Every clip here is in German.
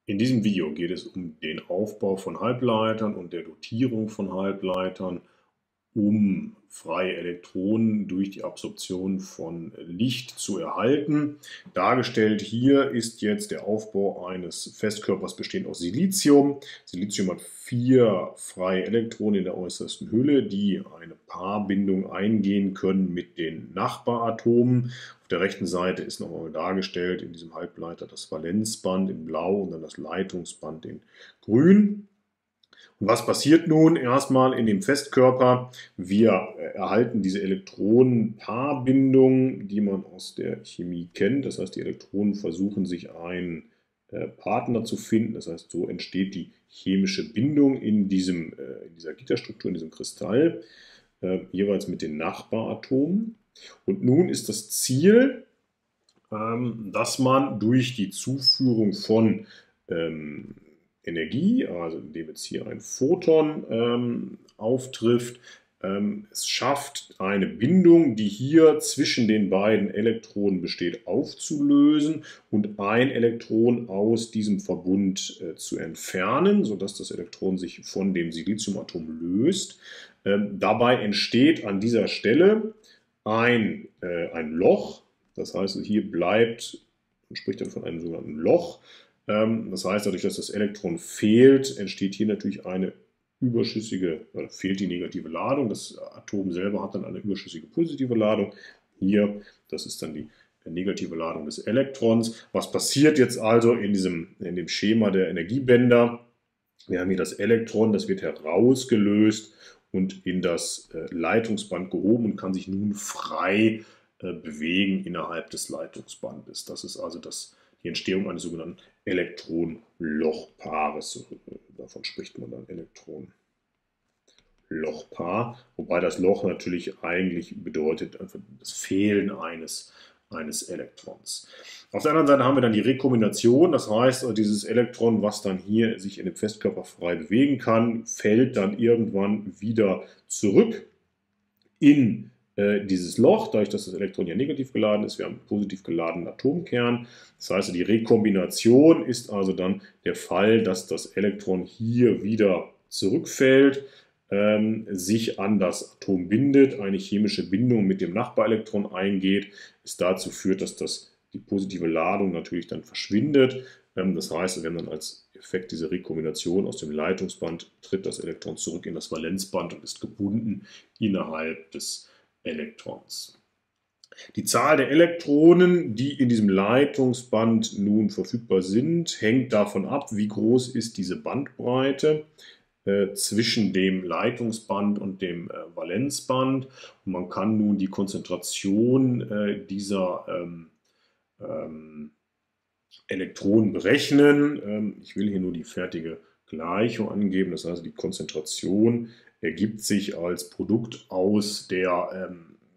In diesem Video geht es um den Aufbau von Halbleitern und der Dotierung von Halbleitern, um freie Elektronen durch die Absorption von Licht zu erhalten. Dargestellt hier ist jetzt der Aufbau eines Festkörpers bestehend aus Silizium. Silizium hat 4 freie Elektronen in der äußersten Hülle, die eine Paarbindung eingehen können mit den Nachbaratomen. Auf der rechten Seite ist nochmal dargestellt in diesem Halbleiter das Valenzband in Blau und dann das Leitungsband in Grün. Und was passiert nun erstmal in dem Festkörper? Wir erhalten diese Elektronenpaarbindung, die man aus der Chemie kennt. Das heißt, die Elektronen versuchen sich einen Partner zu finden. Das heißt, so entsteht die chemische Bindung in dieser Gitterstruktur, in diesem Kristall, jeweils mit den Nachbaratomen. Und nun ist das Ziel, dass man durch die Zuführung von Energie, also indem jetzt hier ein Photon auftrifft, es schafft, eine Bindung, die hier zwischen den beiden Elektronen besteht, aufzulösen und ein Elektron aus diesem Verbund zu entfernen, sodass das Elektron sich von dem Siliziumatom löst. Dabei entsteht an dieser Stelle ein Loch. Das heißt, hier bleibt, man spricht dann von einem sogenannten Loch. Das heißt, dadurch, dass das Elektron fehlt, entsteht hier natürlich eine überschüssige, oder fehlt die negative Ladung. Das Atom selber hat dann eine überschüssige positive Ladung. Hier, das ist dann die negative Ladung des Elektrons. Was passiert jetzt also in dem Schema der Energiebänder? Wir haben hier das Elektron, das wird herausgelöst und in das Leitungsband gehoben und kann sich nun frei bewegen innerhalb des Leitungsbandes. Das ist also die Entstehung eines sogenannten Elektronenlochpaares. Davon spricht man dann Elektronenlochpaar, wobei das Loch natürlich eigentlich bedeutet einfach das Fehlen eines Elektrons. Auf der anderen Seite haben wir dann die Rekombination, das heißt, dieses Elektron, was dann hier sich in dem Festkörper frei bewegen kann, fällt dann irgendwann wieder zurück in dieses Loch, dadurch, dass das Elektron ja negativ geladen ist. Wir haben einen positiv geladenen Atomkern. Das heißt, die Rekombination ist also dann der Fall, dass das Elektron hier wieder zurückfällt, sich an das Atom bindet, eine chemische Bindung mit dem Nachbarelektron eingeht, es dazu führt, dass die positive Ladung natürlich dann verschwindet. Das heißt, wir haben dann als Effekt diese Rekombination aus dem Leitungsband, tritt das Elektron zurück in das Valenzband und ist gebunden innerhalb des Elektrons. Die Zahl der Elektronen, die in diesem Leitungsband nun verfügbar sind, hängt davon ab, wie groß ist diese Bandbreite zwischen dem Leitungsband und dem Valenzband. Und man kann nun die Konzentration dieser Elektronen berechnen. Ich will hier nur die fertige Gleichung angeben. Das heißt, die Konzentration ergibt sich als Produkt aus der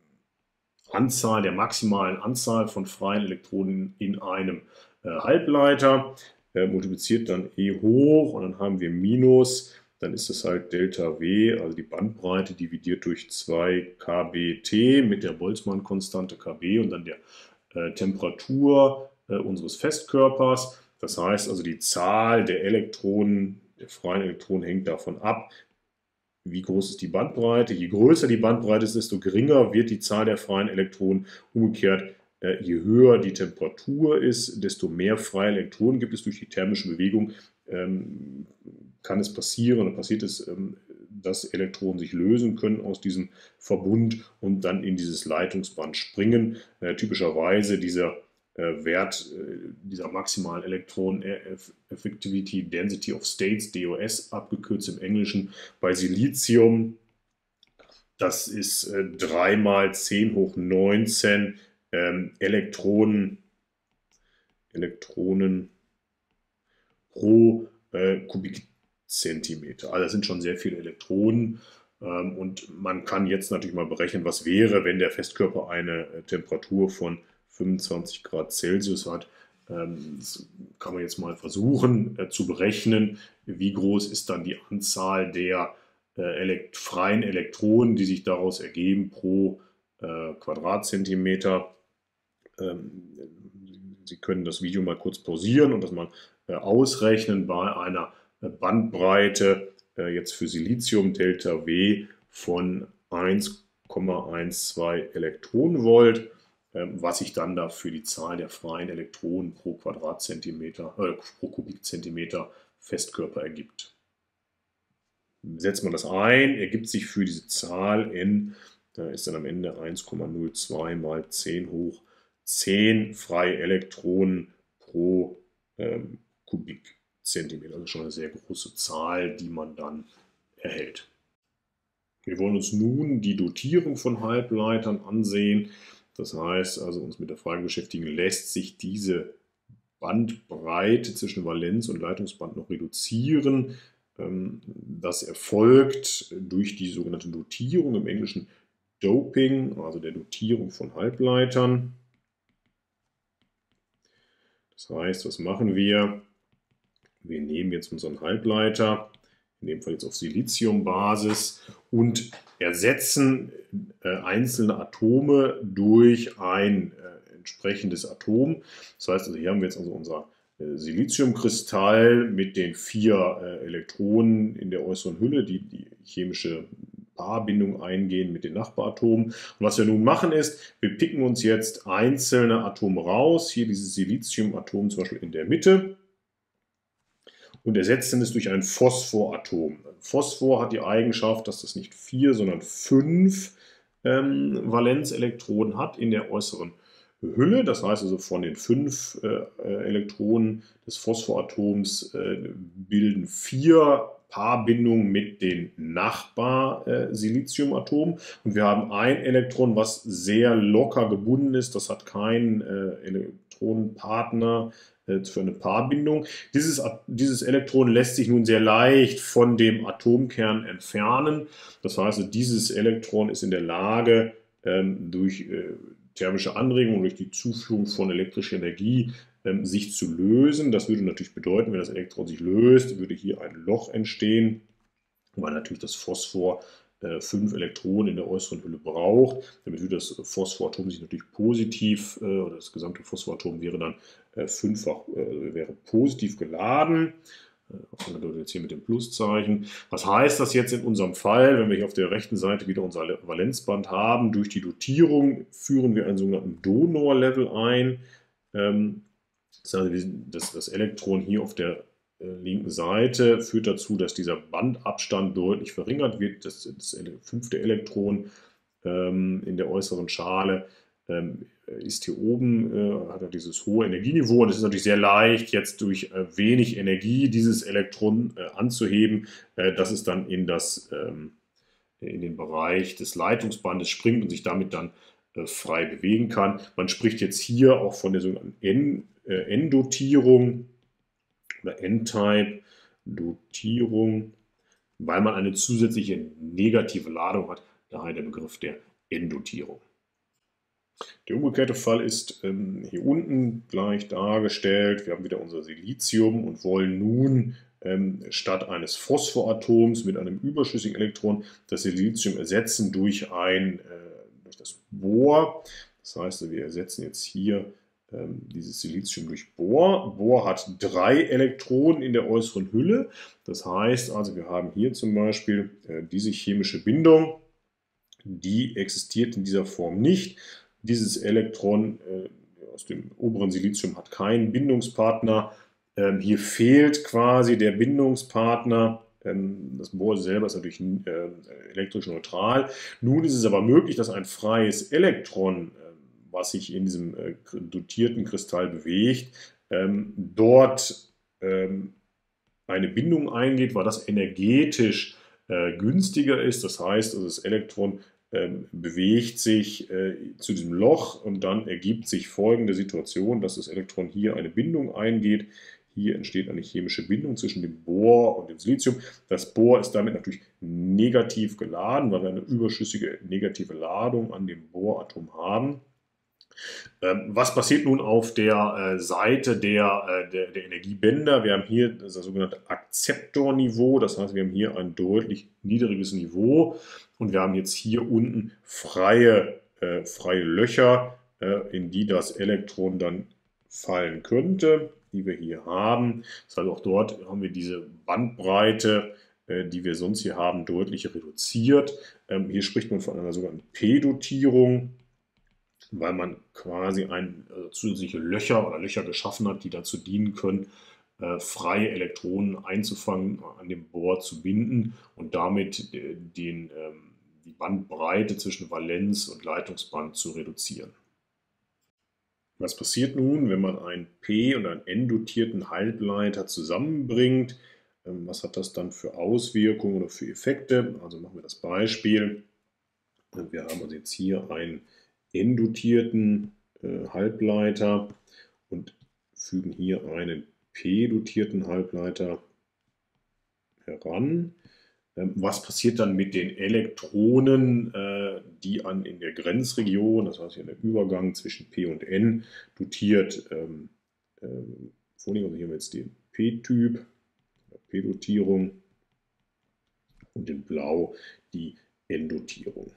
maximalen Anzahl von freien Elektronen in einem Halbleiter, multipliziert dann E hoch und dann haben wir Minus, dann ist es halt Delta W, also die Bandbreite dividiert durch 2 kBt mit der Boltzmann-Konstante Kb und dann der Temperatur unseres Festkörpers. Das heißt also, die Zahl der Elektronen, der freien Elektronen hängt davon ab, wie groß ist die Bandbreite. Je größer die Bandbreite ist, desto geringer wird die Zahl der freien Elektronen. Umgekehrt, je höher die Temperatur ist, desto mehr freie Elektronen gibt es durch die thermische Bewegung. Kann es passieren, oder passiert es, dass Elektronen sich lösen können aus diesem Verbund und dann in dieses Leitungsband springen. Typischerweise dieser Wert dieser maximalen Elektron-Effectivity Density of States, DOS, abgekürzt im Englischen, bei Silizium. Das ist 3 mal 10 hoch 19 Elektronen pro Kubikzentimeter. Also das sind schon sehr viele Elektronen. Und man kann jetzt natürlich mal berechnen, was wäre, wenn der Festkörper eine Temperatur von 25 Grad Celsius hat. Das kann man jetzt mal versuchen zu berechnen, wie groß ist dann die Anzahl der freien Elektronen, die sich daraus ergeben pro Quadratzentimeter. Sie können das Video mal kurz pausieren und das mal ausrechnen bei einer Bandbreite jetzt für Silizium Delta W von 1,12 Elektronenvolt, was sich dann da für die Zahl der freien Elektronen pro Quadratzentimeter, pro Kubikzentimeter Festkörper ergibt. Setzt man das ein, ergibt sich für diese Zahl n, da ist dann am Ende 1,02 mal 10 hoch 10 freie Elektronen pro Kubikzentimeter. Also schon eine sehr große Zahl, die man dann erhält. Wir wollen uns nun die Dotierung von Halbleitern ansehen. Das heißt, also uns mit der Frage beschäftigen, lässt sich diese Bandbreite zwischen Valenz- und Leitungsband noch reduzieren. Das erfolgt durch die sogenannte Dotierung, im Englischen Doping, also der Dotierung von Halbleitern. Das heißt, was machen wir? Wir nehmen jetzt unseren Halbleiter, in dem Fall jetzt auf Siliziumbasis, und ersetzen einzelne Atome durch ein entsprechendes Atom. Das heißt, also hier haben wir jetzt also unser Siliziumkristall mit den 4 Elektronen in der äußeren Hülle, die die chemische Paarbindung eingehen mit den Nachbaratomen. Und was wir nun machen ist, wir picken uns jetzt einzelne Atome raus, hier dieses Siliziumatom zum Beispiel in der Mitte, und ersetzen es durch ein Phosphoratom. Phosphor hat die Eigenschaft, dass das nicht 4, sondern 5 Valenzelektronen hat in der äußeren Hülle. Das heißt also, von den 5 Elektronen des Phosphoratoms bilden 4 Paarbindungen mit den Nachbar-Siliziumatomen. Und wir haben ein Elektron, was sehr locker gebunden ist. Das hat keinen Elektronenpartner für eine Paarbindung. Dieses Elektron lässt sich nun sehr leicht von dem Atomkern entfernen. Das heißt, dieses Elektron ist in der Lage, durch thermische Anregung, durch die Zuführung von elektrischer Energie sich zu lösen. Das würde natürlich bedeuten, wenn das Elektron sich löst, würde hier ein Loch entstehen, weil natürlich das Phosphor 5 Elektronen in der äußeren Hülle braucht. Damit würde das Phosphoratom sich natürlich positiv, oder das gesamte Phosphoratom wäre dann wäre positiv geladen. Das bedeutet jetzt hier mit dem Pluszeichen. Was heißt das jetzt in unserem Fall, wenn wir hier auf der rechten Seite wieder unser Valenzband haben? Durch die Dotierung führen wir einen sogenannten Donor-Level ein. Das heißt, das Elektron hier auf der linken Seite führt dazu, dass dieser Bandabstand deutlich verringert wird. Das 5. Elektron in der äußeren Schale ist hier oben, hat er dieses hohe Energieniveau, und es ist natürlich sehr leicht, jetzt durch wenig Energie dieses Elektron anzuheben, dass es dann in den Bereich des Leitungsbandes springt und sich damit dann frei bewegen kann. Man spricht jetzt hier auch von der sogenannten N-Dotierung oder N-Type-Dotierung, weil man eine zusätzliche negative Ladung hat, daher der Begriff der N-Dotierung. Der umgekehrte Fall ist hier unten gleich dargestellt. Wir haben wieder unser Silizium und wollen nun statt eines Phosphoratoms mit einem überschüssigen Elektron das Silizium ersetzen durch das Bor. Das heißt, wir ersetzen jetzt hier dieses Silizium durch Bor. Bor hat 3 Elektronen in der äußeren Hülle. Das heißt also, wir haben hier zum Beispiel diese chemische Bindung, die existiert in dieser Form nicht. Dieses Elektron aus dem oberen Silizium hat keinen Bindungspartner. Hier fehlt quasi der Bindungspartner. Das Bohr selber ist natürlich elektrisch neutral. Nun ist es aber möglich, dass ein freies Elektron, was sich in diesem dotierten Kristall bewegt, dort eine Bindung eingeht, weil das energetisch günstiger ist. Das heißt, also das Elektron bewegt sich zu diesem Loch, und dann ergibt sich folgende Situation, dass das Elektron hier eine Bindung eingeht. Hier entsteht eine chemische Bindung zwischen dem Bor und dem Silizium. Das Bor ist damit natürlich negativ geladen, weil wir eine überschüssige negative Ladung an dem Boratom haben. Was passiert nun auf der Seite der Energiebänder? Wir haben hier das sogenannte Akzeptorniveau, das heißt, wir haben hier ein deutlich niedriges Niveau, und wir haben jetzt hier unten freie Löcher, in die das Elektron dann fallen könnte. die wir hier haben. Das heißt, auch dort haben wir diese Bandbreite, die wir sonst hier haben, deutlich reduziert. Hier spricht man von einer sogenannten P-Dotierung, weil man quasi zusätzliche Löcher oder Löcher geschaffen hat, die dazu dienen können, freie Elektronen einzufangen, an dem Bohr zu binden und damit die Bandbreite zwischen Valenz- und Leitungsband zu reduzieren. Was passiert nun, wenn man einen P- und einen N-dotierten Halbleiter zusammenbringt? Was hat das dann für Auswirkungen oder für Effekte? Also machen wir das Beispiel. Wir haben also jetzt hier einen N-dotierten Halbleiter und fügen hier einen P-dotierten Halbleiter heran. Was passiert dann mit den Elektronen, die in der Grenzregion, das heißt hier der Übergang zwischen P und N, dotiert vorliegen? Also hier haben wir jetzt den P-Typ, P-Dotierung und in Blau die N-Dotierung.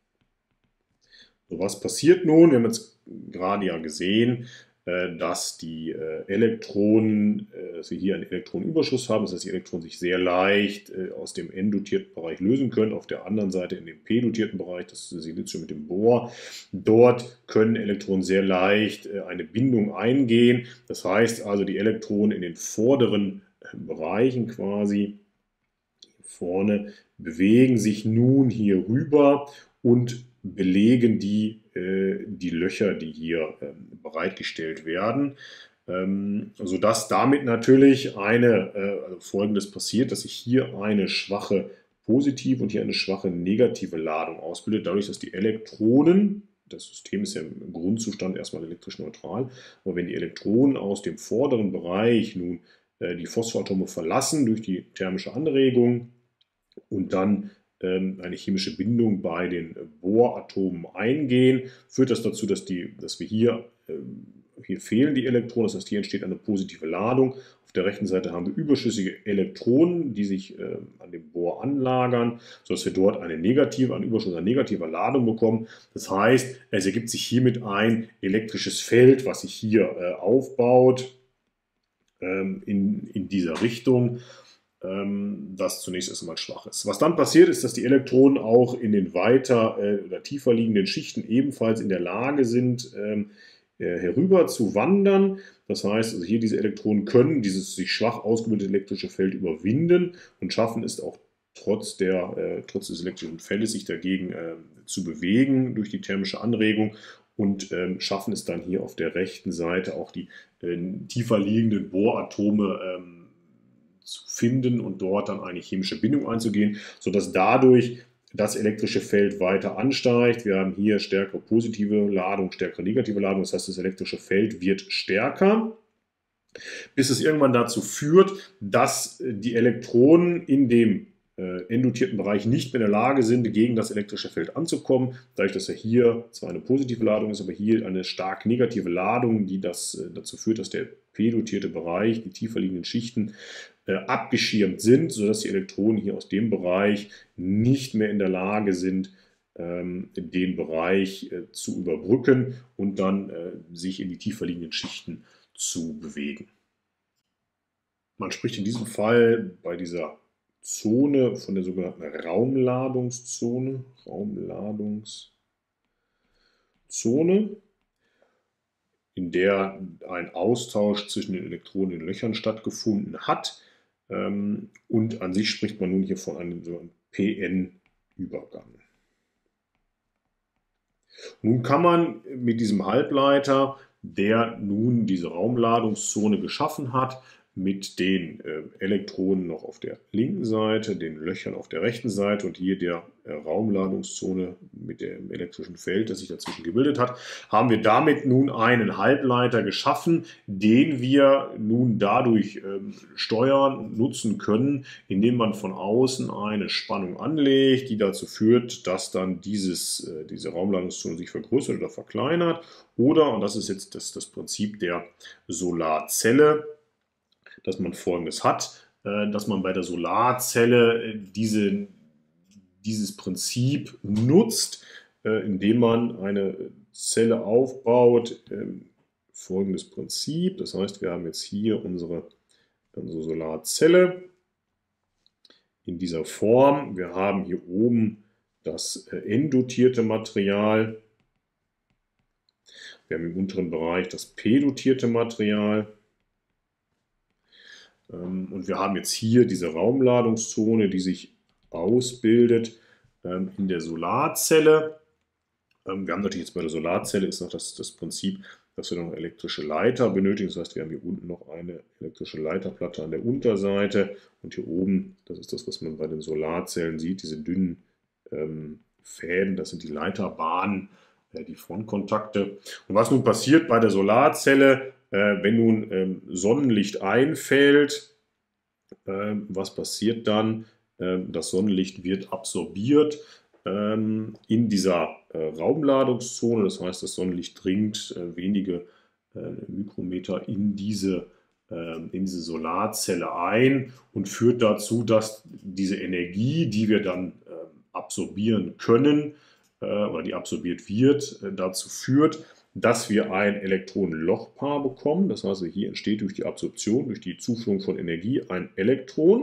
So, was passiert nun? Wir haben jetzt gerade ja gesehen, dass die Elektronen, dass wir hier einen Elektronenüberschuss haben, das heißt, die Elektronen sich sehr leicht aus dem N-dotierten Bereich lösen können. Auf der anderen Seite in dem P-dotierten Bereich, das sieht jetzt schon mit dem Bohr, dort können Elektronen sehr leicht eine Bindung eingehen. Das heißt also, die Elektronen in den vorderen Bereichen quasi vorne bewegen sich nun hier rüber und belegen die Löcher, die hier bereitgestellt werden, sodass damit natürlich also Folgendes passiert, dass sich hier eine schwache positive und hier eine schwache negative Ladung ausbildet, dadurch, dass die Elektronen, das System ist ja im Grundzustand erstmal elektrisch neutral, aber wenn die Elektronen aus dem vorderen Bereich nun die Phosphoratome verlassen durch die thermische Anregung und dann eine chemische Bindung bei den Bohratomen eingehen, führt das dazu, dass wir hier fehlen die Elektronen, das heißt, hier entsteht eine positive Ladung. Auf der rechten Seite haben wir überschüssige Elektronen, die sich an dem Bohr anlagern, sodass wir dort einen Überschuss an negativer Ladung bekommen. Das heißt, es ergibt sich hiermit ein elektrisches Feld, was sich hier aufbaut in dieser Richtung, das zunächst erstmal schwach ist. Was dann passiert, ist, dass die Elektronen auch in den weiter oder tiefer liegenden Schichten ebenfalls in der Lage sind, herüber zu wandern. Das heißt, also hier diese Elektronen können dieses sich schwach ausgebildete elektrische Feld überwinden und schaffen es auch trotz des elektrischen Feldes sich dagegen zu bewegen durch die thermische Anregung und schaffen es dann hier auf der rechten Seite auch die tiefer liegenden Bohratome zu finden und dort dann eine chemische Bindung einzugehen, sodass dadurch das elektrische Feld weiter ansteigt. Wir haben hier stärkere positive Ladung, stärkere negative Ladung, das heißt, das elektrische Feld wird stärker, bis es irgendwann dazu führt, dass die Elektronen in dem N-dotierten Bereich nicht mehr in der Lage sind, gegen das elektrische Feld anzukommen, dadurch, dass hier zwar eine positive Ladung ist, aber hier eine stark negative Ladung, die dazu führt, dass der P-dotierte Bereich, die tiefer liegenden Schichten, abgeschirmt sind, sodass die Elektronen hier aus dem Bereich nicht mehr in der Lage sind, den Bereich zu überbrücken und dann sich in die tiefer liegenden Schichten zu bewegen. Man spricht in diesem Fall bei dieser Zone von der sogenannten Raumladungszone. In der ein Austausch zwischen den Elektronen in den Löchern stattgefunden hat. Und an sich spricht man nun hier von einem sogenannten PN-Übergang. Nun kann man mit diesem Halbleiter, der nun diese Raumladungszone geschaffen hat, mit den Elektronen noch auf der linken Seite, den Löchern auf der rechten Seite und hier der Raumladungszone mit dem elektrischen Feld, das sich dazwischen gebildet hat, haben wir damit nun einen Halbleiter geschaffen, den wir nun dadurch steuern, nutzen können, indem man von außen eine Spannung anlegt, die dazu führt, dass dann diese Raumladungszone sich vergrößert oder verkleinert. Oder, und das ist jetzt das Prinzip der Solarzelle, dass man Folgendes hat, dass man bei der Solarzelle dieses Prinzip nutzt, indem man eine Zelle aufbaut, folgendes Prinzip. Das heißt, wir haben jetzt hier unsere Solarzelle in dieser Form. Wir haben hier oben das N-dotierte Material. Wir haben im unteren Bereich das P-dotierte Material. Und wir haben jetzt hier diese Raumladungszone, die sich ausbildet in der Solarzelle. Wir haben natürlich jetzt bei der Solarzelle ist noch das Prinzip, dass wir noch eine elektrische Leiter benötigen. Das heißt, wir haben hier unten noch eine elektrische Leiterplatte an der Unterseite und hier oben, das ist das, was man bei den Solarzellen sieht, diese dünnen Fäden, das sind die Leiterbahnen, die Frontkontakte. Und was nun passiert bei der Solarzelle, wenn nun Sonnenlicht einfällt, was passiert dann? Das Sonnenlicht wird absorbiert in dieser Raumladungszone. Das heißt, das Sonnenlicht dringt wenige Mikrometer in diese Solarzelle ein und führt dazu, dass diese Energie, die wir dann absorbieren können oder die absorbiert wird, dazu führt, dass wir ein Elektronenlochpaar bekommen. Das heißt, hier entsteht durch die Absorption, durch die Zuführung von Energie ein Elektron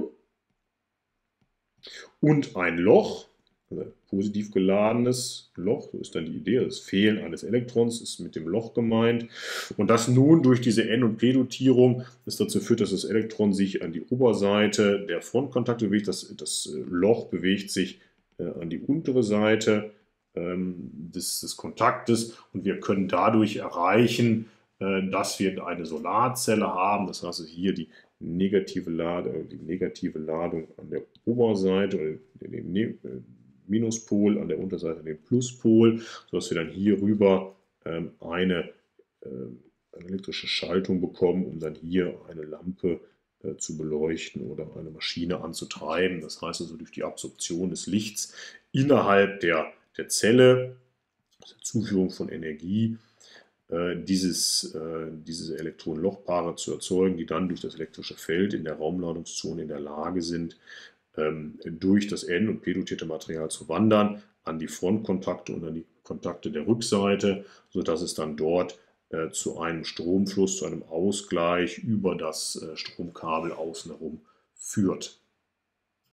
und ein Loch, also ein positiv geladenes Loch, so ist dann die Idee, das Fehlen eines Elektrons ist mit dem Loch gemeint. Und das nun durch diese N- und P-Dotierung dazu führt, dass das Elektron sich an die Oberseite der Frontkontakte bewegt, das Loch bewegt sich an die untere Seite des Kontaktes und wir können dadurch erreichen, dass wir eine Solarzelle haben. Das heißt, hier die negative Ladung an der Oberseite oder den Minuspol, an der Unterseite den Pluspol, sodass wir dann hier rüber eine elektrische Schaltung bekommen, um dann hier eine Lampe zu beleuchten oder eine Maschine anzutreiben. Das heißt also durch die Absorption des Lichts innerhalb der Zelle, also Zuführung von Energie, diese Elektronenlochpaare zu erzeugen, die dann durch das elektrische Feld in der Raumladungszone in der Lage sind, durch das N- und P-dotierte Material zu wandern, an die Frontkontakte und an die Kontakte der Rückseite, sodass es dann dort zu einem Stromfluss, zu einem Ausgleich über das Stromkabel außen herum führt.